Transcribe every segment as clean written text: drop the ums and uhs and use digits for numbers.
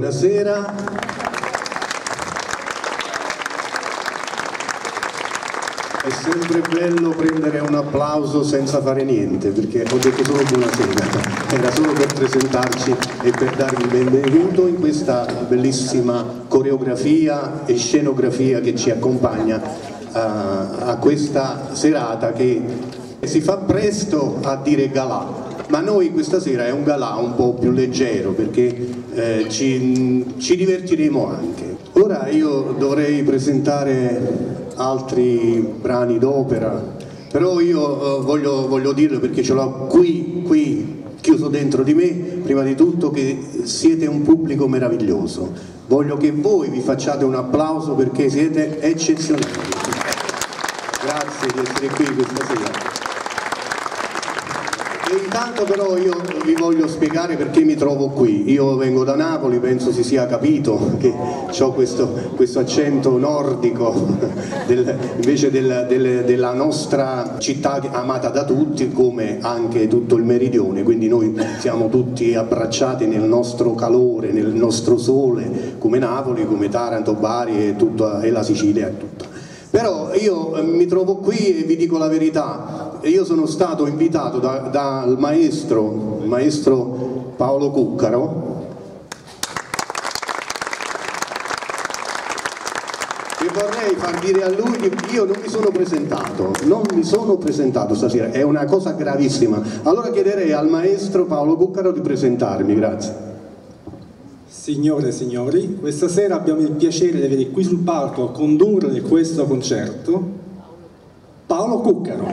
buonasera. È sempre bello prendere un applauso senza fare niente, perché ho detto solo buonasera, era solo per presentarci e per darvi il benvenuto in questa bellissima coreografia e scenografia che ci accompagna a questa serata che si fa presto a dire galà. Ma noi questa sera è un galà un po' più leggero, perché ci divertiremo anche. Ora io dovrei presentare altri brani d'opera, però io voglio dirlo perché ce l'ho qui chiuso dentro di me, prima di tutto, che siete un pubblico meraviglioso. Voglio che voi vi facciate un applauso perché siete eccezionali. Grazie di essere qui questa sera. E intanto però io vi voglio spiegare perché mi trovo qui. Io vengo da Napoli, penso si sia capito che ho questo accento nordico invece della nostra città amata da tutti, come anche tutto il meridione, quindi noi siamo tutti abbracciati nel nostro calore, nel nostro sole, come Napoli, come Taranto, Bari e la Sicilia e tutto. Però io mi trovo qui e vi dico la verità, io sono stato invitato dal maestro Paolo Cuccaro, e vorrei far dire a lui che io non mi sono presentato stasera, è una cosa gravissima. Allora chiederei al maestro Paolo Cuccaro di presentarmi, grazie. Signore e signori, questa sera abbiamo il piacere di avere qui sul palco a condurre questo concerto Paolo Cuccaro.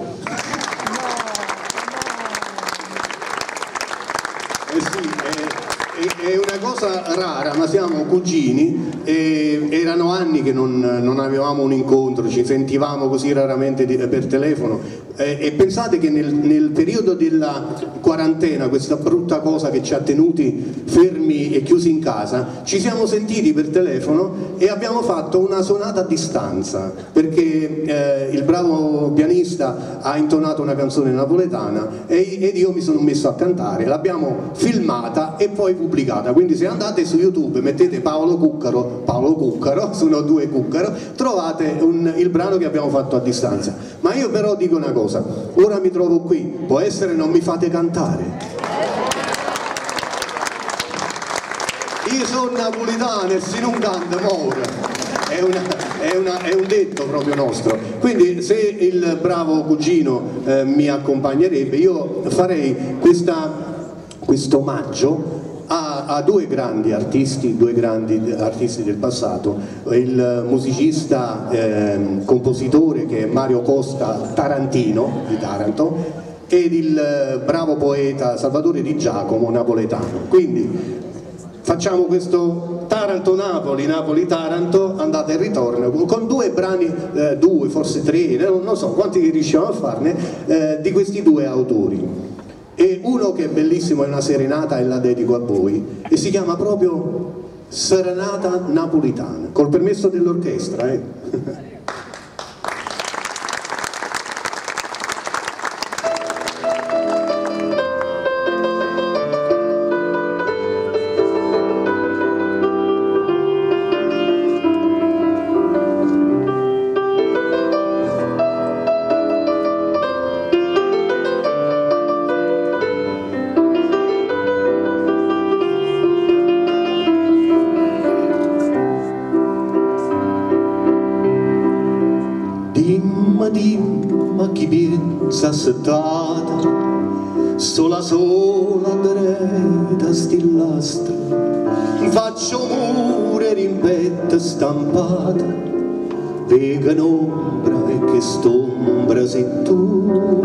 È una cosa rara, ma siamo cugini e erano anni che non avevamo un incontro, ci sentivamo così raramente per telefono, e pensate che nel periodo della quarantena, questa brutta cosa che ci ha tenuti fermi e chiusi in casa, ci siamo sentiti per telefono e abbiamo fatto una sonata a distanza, perché il bravo pianista ha intonato una canzone napoletana ed io mi sono messo a cantare, l'abbiamo filmata e poi pubblicata, quindi se andate su YouTube mettete Paolo Cuccaro, sono due Cuccaro, trovate il brano che abbiamo fatto a distanza. Ma io però dico una cosa, ora mi trovo qui, può essere non mi fate cantare? Io sono napolitano e se non canta muore, è un detto proprio nostro, quindi se il bravo cugino mi accompagnerebbe io farei questo omaggio a due grandi artisti del passato, il musicista compositore che è Mario Costa Tarantino di Taranto ed il bravo poeta Salvatore Di Giacomo napoletano. Quindi facciamo questo Taranto-Napoli, Napoli-Taranto, andata e ritorno, con due brani, due, forse tre, non so quanti riusciamo a farne, di questi due autori. E uno che è bellissimo, è una serenata e la dedico a voi, e si chiama proprio Serenata Napolitana, col permesso dell'orchestra. Dimma chi pensa assettata sola dreta stillastra, faccio mure rimpetta stampata, vega un'ombra e che st'ombra sei tu,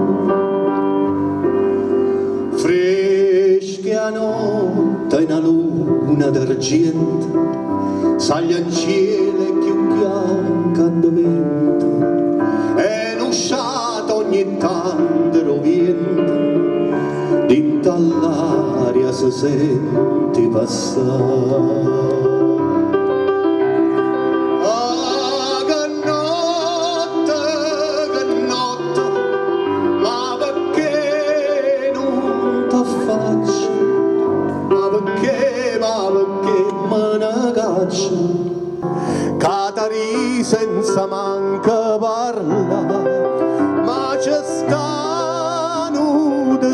fresca notte in una luna d'argento, saglia in cielo più bianca da vento, e un'usciata ogni tanto rovente, dinto all'aria si sente passare. Ma perché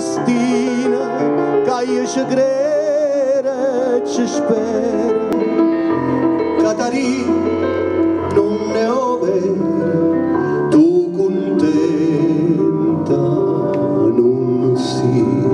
Cristina, che io ci credo e ci spero. Catarina, non ne ho vero, tu contenta non sei.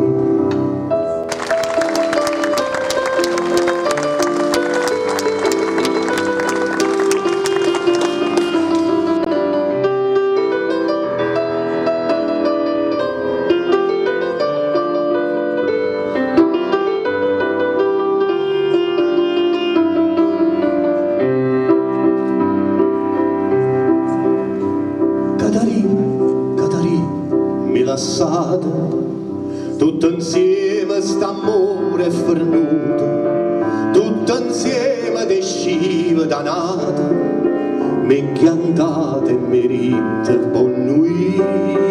Tutto insieme st'amore è fernuto, tutto insieme desciva danata, mi chiantate e mi rite buon nuit.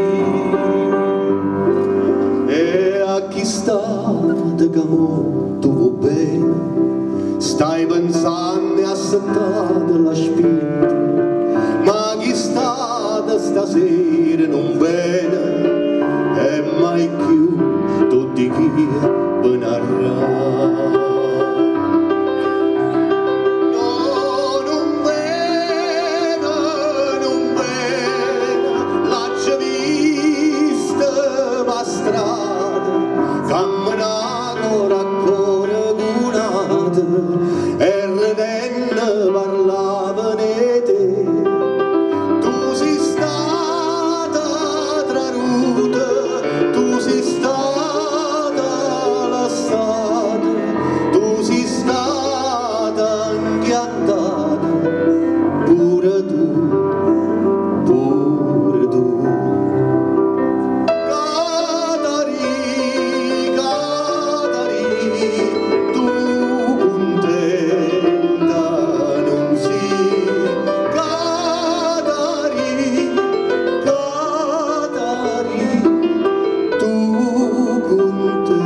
E a chi state che mo tu vuoi bene, stai pensando e assettate la spinta, ma chi state stasera non bene e mai più tutti chi vi narrà. No, non bene, l'ho vista per strada, camminando raccogliendo cunate e ridendo parlavano di te. Tu sei stata traduta, tu sei stata lasciata, tu sei stata inchiantata, pure tu, pure tu. Catarina, tu contenta non sei. Catarina, tu contenta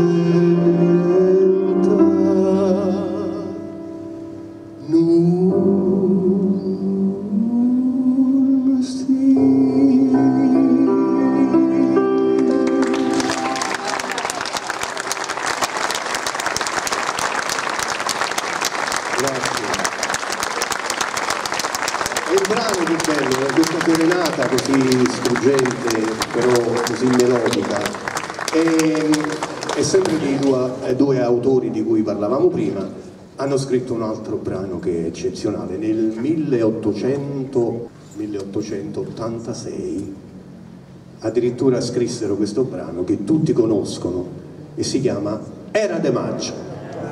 non sei. Grazie. È un brano più bello, questa serenata così struggente, però così melodica. È sempre di due autori di cui parlavamo prima. Hanno scritto un altro brano che è eccezionale. Nel 1886 addirittura scrissero questo brano che tutti conoscono e si chiama Era de maggio.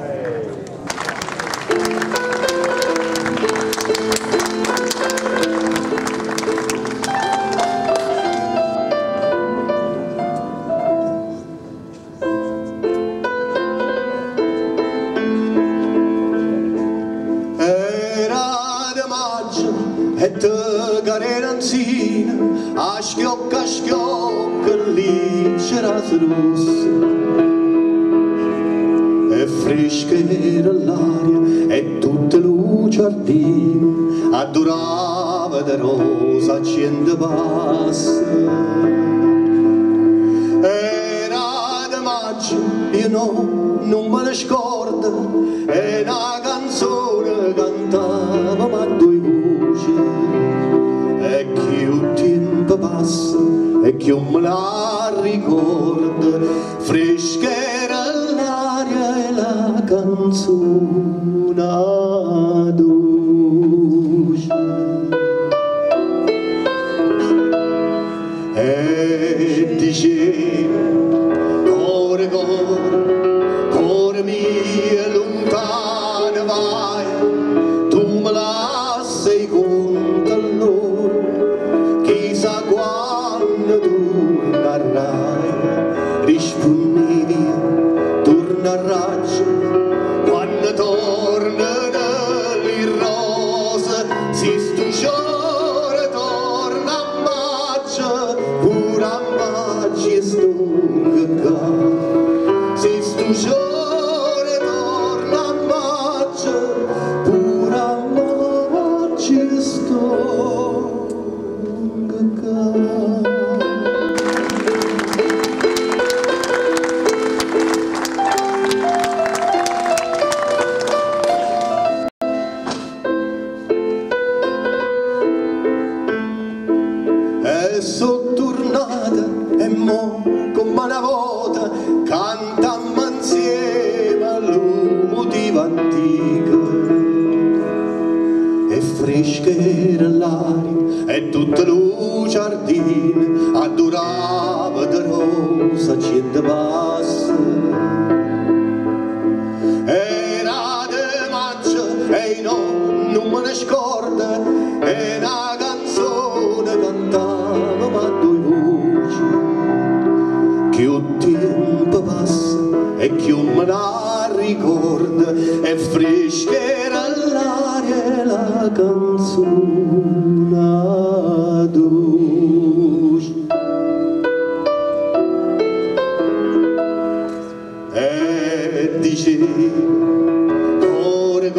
E te carenanzina, a schiocca lì c'era rossa. E fresca era l'aria e tutte le giardini addurava da rosa accende passa. Era di maggio, io no, non me ne scordo, e una canzone cantava ma due voci. E più tempo passa e più me la ricorda, fresca era l'aria e la canzone dolce. E diceva cuore, cuore mio lontano vai, tu me la sei conta allora, chissà quando tornerai, rispondevi torna a raggio, quando tornano le rose, si stuciore torna a maggio, pure a maggio e stunga, si stuciore torna a maggio, pure a maggio e stunga. so tornata e mo come una volta cantammo insieme all'umotiva antica e fresca era l'aria e tutta lo giardino adorava di rosa gente passa era di maggio e no non me ne scorda e una canzone cantava ma due voci più tempo passa e più me la ricorda e fresca era l'aria e la canzone dolce e diceva cuore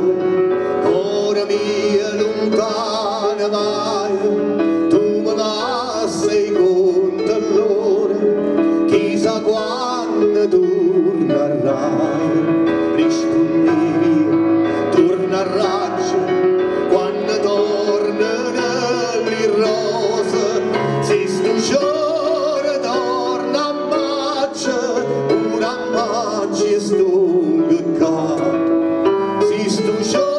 mia lontana vai tu me la sei con allora chissà quando tornerai rispondevi torna a raggia quando tornano le rose se sto giorno torna a maggio pure a maggio sto caccato se sto giorno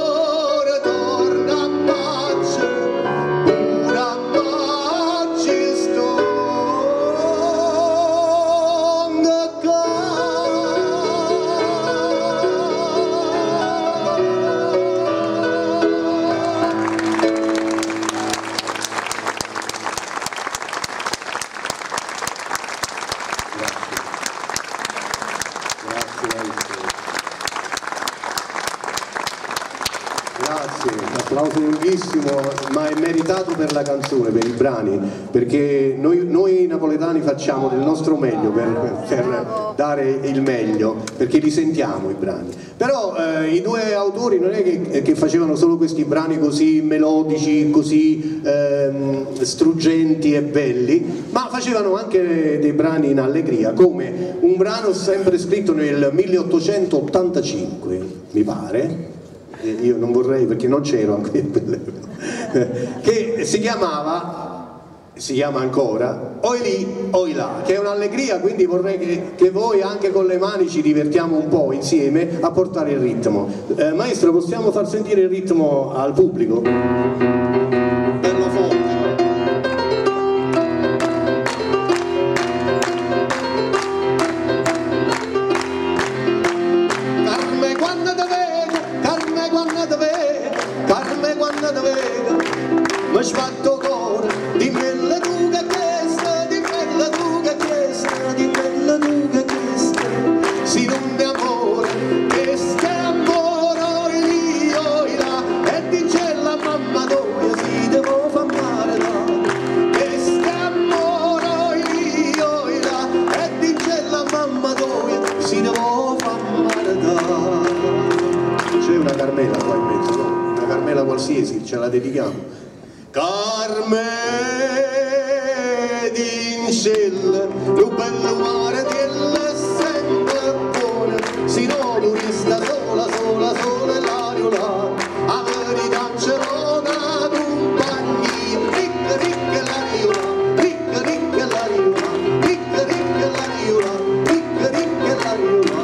Grazie, un applauso lunghissimo, ma è meritato per la canzone, per i brani, perché noi napoletani facciamo del nostro meglio per dare il meglio, perché li sentiamo i brani. Però i due autori non è che facevano solo questi brani così melodici, così struggenti e belli, ma facevano anche dei brani in allegria, come un brano sempre scritto nel 1885, mi pare. Io non vorrei perché non c'ero anche che si chiama ancora Oi lì, oi là, che è un'allegria, quindi vorrei che voi anche con le mani ci divertiamo un po' insieme a portare il ritmo. Maestro, possiamo far sentire il ritmo al pubblico? Bello forte. Mi sbatto cuore, dimmela tu che questa, dimmela tu che questa, dimmela tu che questa, si non è amore, questo è amore, io là, e dice la mamma tua, si devo far male là, questo è amore, io là, e dice la mamma tua, si devo far male là. C'è una Carmela qua in mezzo, no? Una Carmela qualsiasi, ce la dedichiamo. Carme d'incella, lo bello mare della sempre buona, si no tu resta sola, sola, sola e l'aria là, a verità c'è una compagnia, ricca, ricca l'aria là, ricca, ricca l'aria là, ricca, ricca l'aria là, ricca, ricca l'aria là.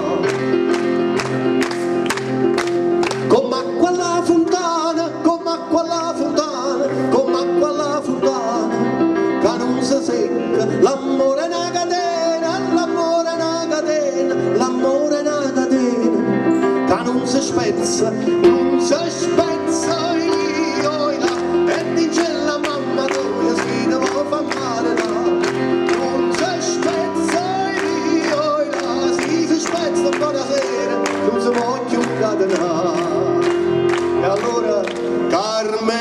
Come acqua alla fontana, come acqua alla fontana, come acqua alla fontana, che non si secca, l'amore è una catena, l'amore è una catena, l'amore è una catena, che non si spezza, non si spezza, io là, e dice la mamma tua, si devo far male là, non si spezza, io là, si spezza buonasera, non si può più catenare. E allora, Carme,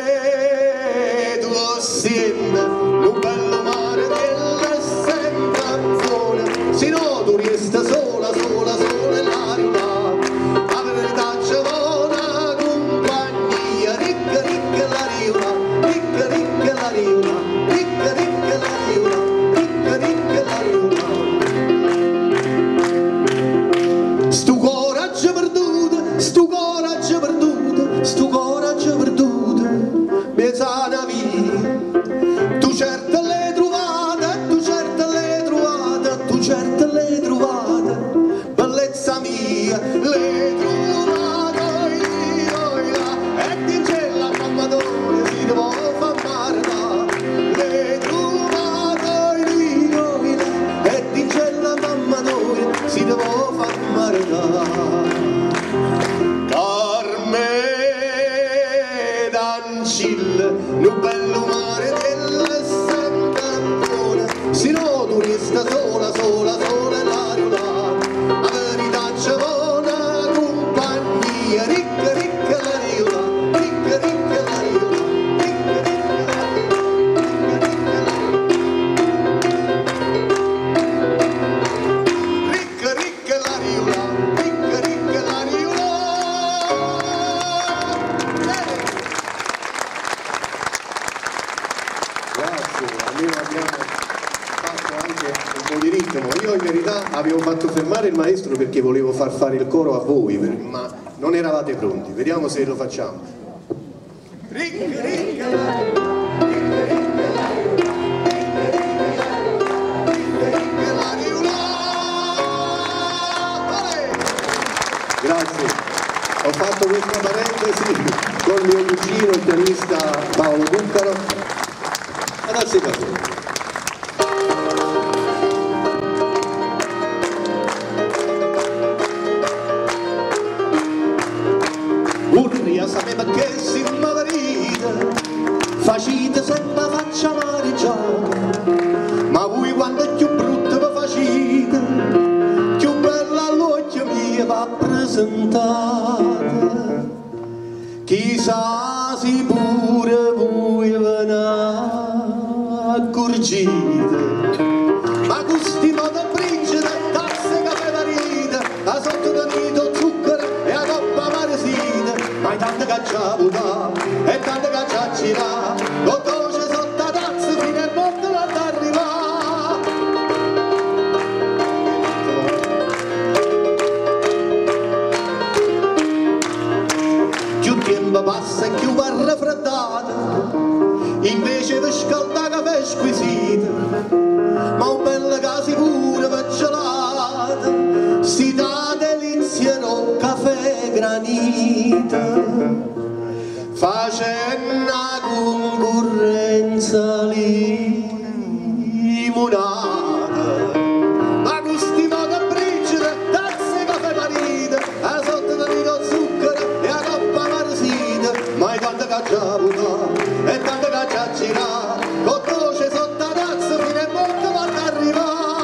tu sienta, lo bello mare della sempre buona, se no tu resta sola, sola, sola e l'aria là, la verità c'è una compagnia. almeno abbiamo fatto anche un po' di ritmo. Io in verità avevo fatto fermare il maestro perché volevo far fare il coro a voi, ma non eravate pronti. Vediamo se lo facciamo. Grazie. Ho fatto questa parentesi con mio cugino, il pianista Paolo Cuccaro. Adesso capito. Urria sapeva che si marita, facite sempre faccia amareggiata, ma voi quando è più brutto vi facite, più bella all'occhio mia va presentata. Chissà se pure voi ve ne accorgete, ma questi modo brigida, tasse che aveva ride, a sotto del dito zucchero e a coppa maresina, ma intanto che ci ha avuto e tanto che ci ha girato, con dolce sotto la tazza fino a notte non arriva. Più tempo passa e più va raffreddata, invece di scaldare caffè squisito, ma un bel caso pure per gelata, si dà delizia caffè granita, facendo una concorrenza limonata, ma questi modo brigida, tazze caffè marita, a sotto del dito zucchero e a coppa maresina, ma è tanto che ci ha avuto e tanto che ci ha girato, con dolce sotto la tazza fino a morte quando arriva.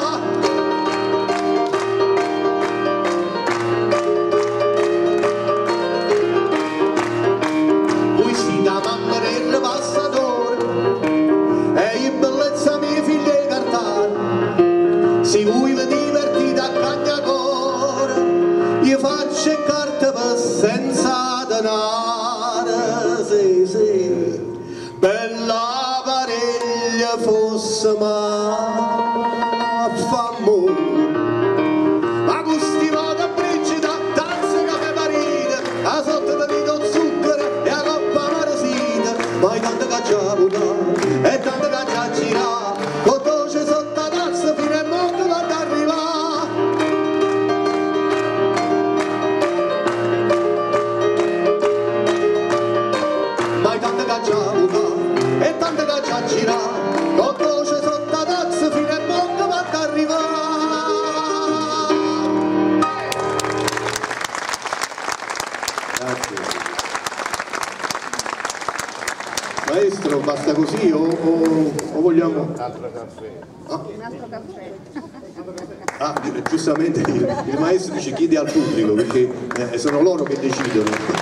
Voi si da mamma del passatore e in bellezza mia figlia e cartare, se voi vi divertite a cagnacore, io faccio carte per senza denaro, sì, sì, bella pariglia fosse ma f'amore, ma questi modo brigida, tazze caffè marina, a sotto del dito zucchero e a coppa maresina, ma tanto che ci ha avuto e tanto che ci ha girato, con dolce sotto la tazza fino a morte quando arriva. Ma tanto che ci ha avuto e tanto che ci ha girato, con dolce sotto la tazza fino a morte quando arriva. Grazie. Maestro, basta così o vogliamo... Un altro caffè. Un altro caffè. Ah, giustamente il maestro ci chiede al pubblico perché sono loro che decidono.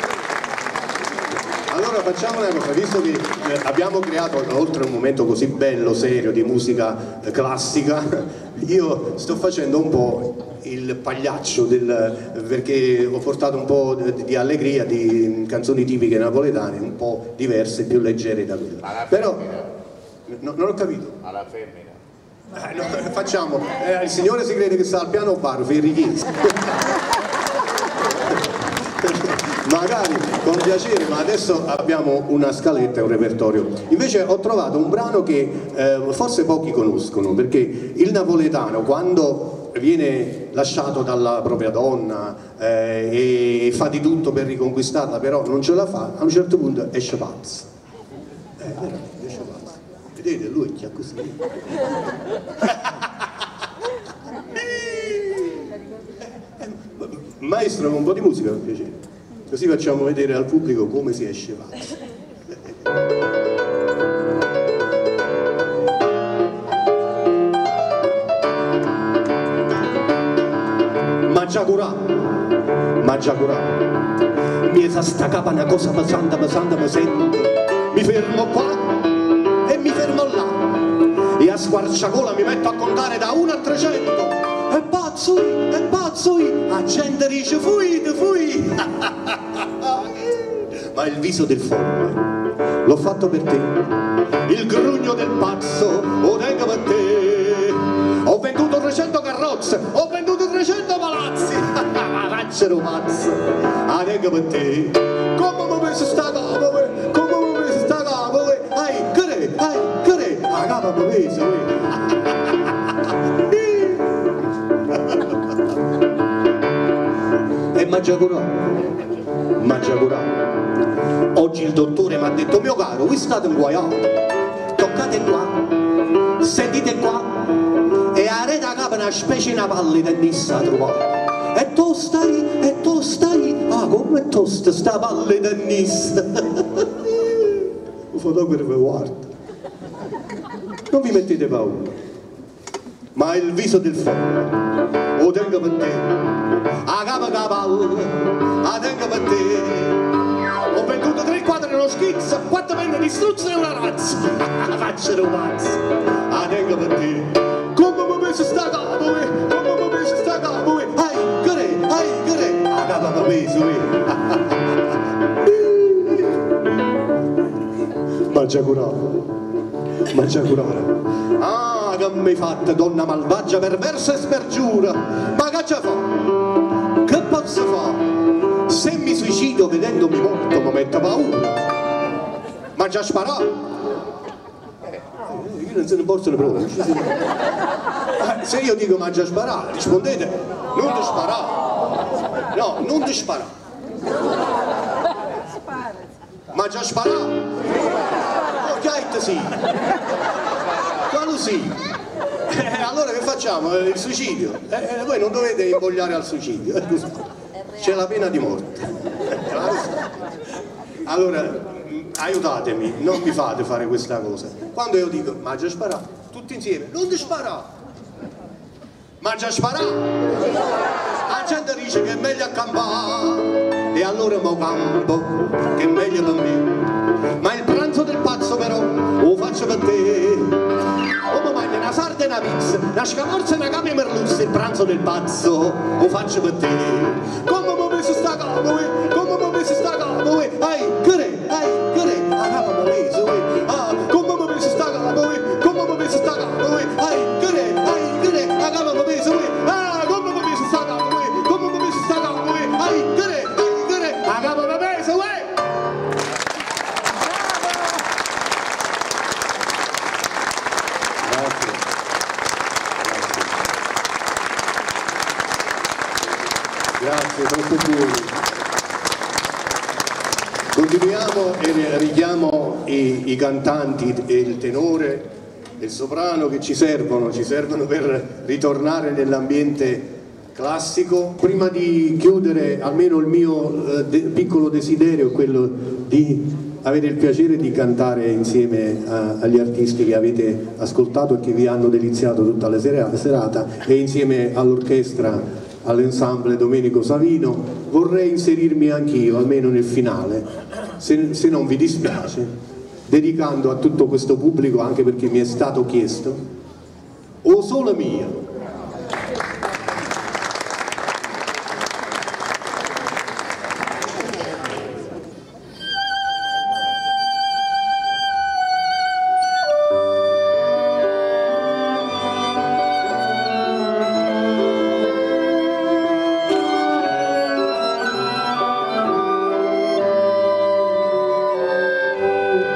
Allora facciamo una cosa, visto che abbiamo creato, oltre a un momento così bello, serio, di musica classica, io sto facendo un po' il pagliaccio perché ho portato un po' di allegria, di canzoni tipiche napoletane, un po' diverse, più leggere da quelle. Però non ho capito. Alla femmina. No, facciamo, il signore si crede che sta al piano bar, Ferrichini. Magari, con piacere, ma adesso abbiamo una scaletta e un repertorio. Invece ho trovato un brano che forse pochi conoscono, perché il napoletano quando viene lasciato dalla propria donna e fa di tutto per riconquistarla, però non ce la fa, a un certo punto esce pazzo. Esce pazzo. Vedete, lui è così. Maestro, un po' di musica per piacere, così facciamo vedere al pubblico come si esce pazzo. Maggiacurà, mi fa sta capa una cosa pesante, mi sento, mi fermo qua e mi fermo là, e a squarciagola mi metto a contare da 1 a 300, e pazzo, la gente dice fuite, ma il viso del folle l'ho fatto per te, il grugno del pazzo lo tengo per te. Ho venduto 300 carrozze, ho venduto 300 palazzi, faccero pazzo, la tengo per te. Come mi pensi sta capo, come mi pensi sta capo, ai, che la capa mi pesa, e m'ha curato. Oggi il dottore mi ha detto, mio caro, voi state inguaiati, toccate qua, sentite qua, e a rete capo una specie di pallida tennista trovata. E tu stai, ah, come tosta sta pallida tennista? Un fotografo, guarda, non vi mettete paura, ma il viso del fuoco lo tengo per te, a capo cavallo, la tengo per te. Ho venduto 3 quadri nello schizzo, 4 penne di struzzo e una razza, faccero pazzo, la tengo per te. Come mi pensi sta capo, come mi pensi sta capo, ai, che la capa mi pesa, m'ha già curato. Ah, che mi hai fatto, donna malvagia, perversa e spergiura, ma che ci fa? Che posso fare? Se mi suicido vedendomi morto mi metto paura, ma già sparato. Io non se ne posso proprio. Se io dico ma già sparato, rispondete non ti sparare. No, non ti sparare. Ma già sparato? Oh, che sì. Quello sì. Allora che facciamo? Il suicidio. Voi non dovete invogliare al suicidio. C'è la pena di morte. Allora, aiutatemi, non mi fate fare questa cosa. Quando io dico, ma già sparato, tutti insieme, non ti sparare. Ma già sparato. La gente dice che è meglio accampare, e allora mo campo, che è meglio per me. Ma il pranzo del pazzo però, lo faccio per te. O mi mangio una sarda e una pizza, una scamorza e una capia merluzza, il pranzo del pazzo lo faccio per te. Come mi pensi sta capo, come mi pensi sta capo, ai, che la capa mi pesa, ah, come mi pensi sta capo, come mi pensi sta capo, ai, che la capa mi pesa, ah, come mi pensi sta capo, come mi pensi sta capo, ai, che la capa mi pesa, Grazie, troppo buoni. Continuiamo e richiamo i cantanti e il tenore e il soprano che ci servono per ritornare nell'ambiente classico. Prima di chiudere, almeno il mio piccolo desiderio è quello di avere il piacere di cantare insieme agli artisti che avete ascoltato e che vi hanno deliziato tutta la serata, e insieme all'orchestra, all'ensemble Domenico Savino. Vorrei inserirmi anch'io, almeno nel finale, se non vi dispiace, dedicando a tutto questo pubblico, anche perché mi è stato chiesto, O Sole Mio.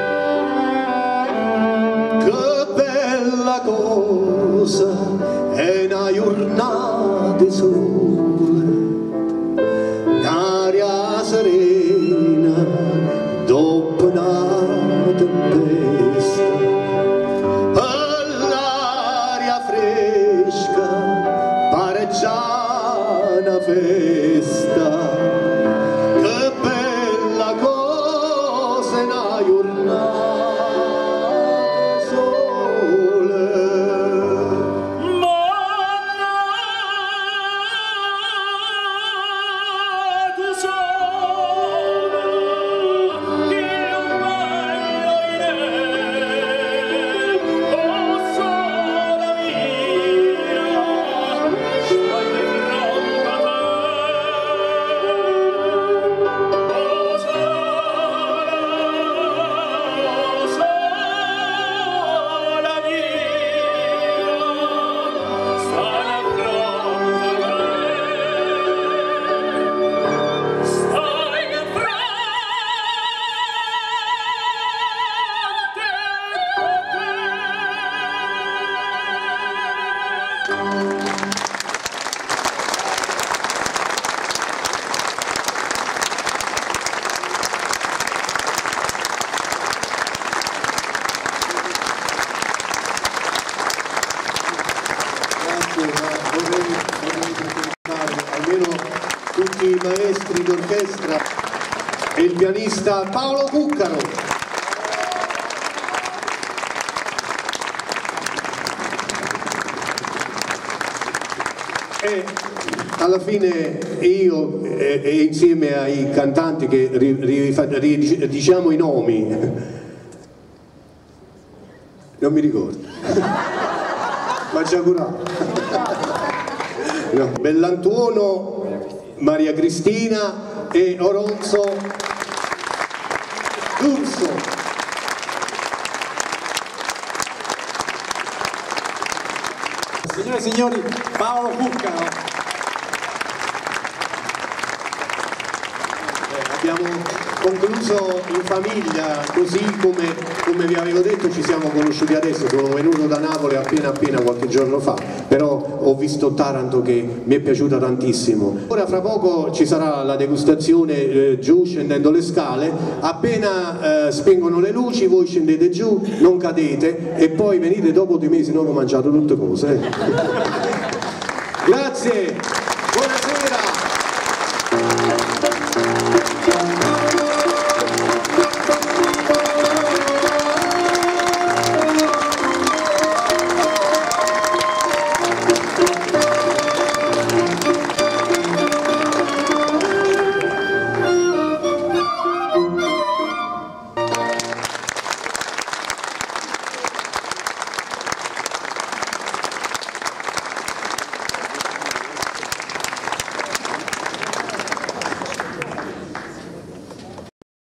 È Almeno tutti i maestri d'orchestra e il pianista Paolo Cuccaro. E alla fine io e insieme ai cantanti che diciamo i nomi, non mi ricordo, ma già curato. No. Bellantuono, Maria Cristina e Oronzo D'Urso. Signore e signori, Paolo Cuccaro. Abbiamo concluso in famiglia, così come vi avevo detto. Ci siamo conosciuti adesso, sono venuto da Napoli appena qualche giorno fa, però ho visto Taranto che mi è piaciuta tantissimo. Ora fra poco ci sarà la degustazione giù scendendo le scale, appena spengono le luci voi scendete giù, non cadete e poi venite dopo 2 mesi, non ho mangiato tutte cose. Grazie, buonasera.